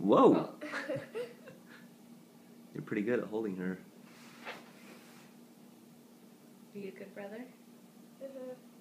Whoa! You're pretty good at holding her. Are you a good brother? Mhm.